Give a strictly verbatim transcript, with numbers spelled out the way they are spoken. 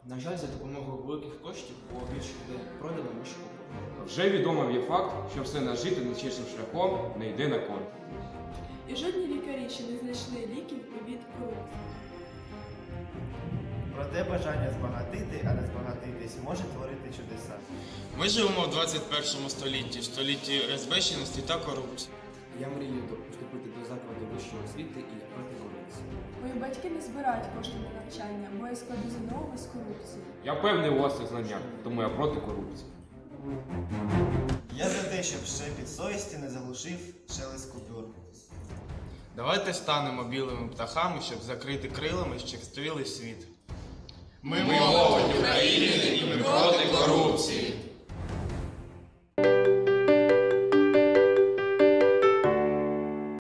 На жаль, за допомогою великих коштів було більше людей продано, ніж куплено. Вже відомим є факт, що все нажите нечесним шляхом не йде на користь. І жодні лікарі ще не знайшли ліків від корупції. Проте бажання збагатити, а не збагатитись, може творити чудеса. Ми живемо в двадцять першому столітті, в столітті розбещеності та корупції. Я мрію поступити до закладу вищої освіти і я проти корупції. Мої батьки не збирають кошти на навчання, бо я складу ЗНО без корупції. Я впевнений у власних знаннях, тому я проти корупції. Я за те, щоб шепіт совісті не заглушив шелест купюр. Давайте станемо білими птахами, щоб закрити крилами щастливий світ. Ми молодь України і ми проти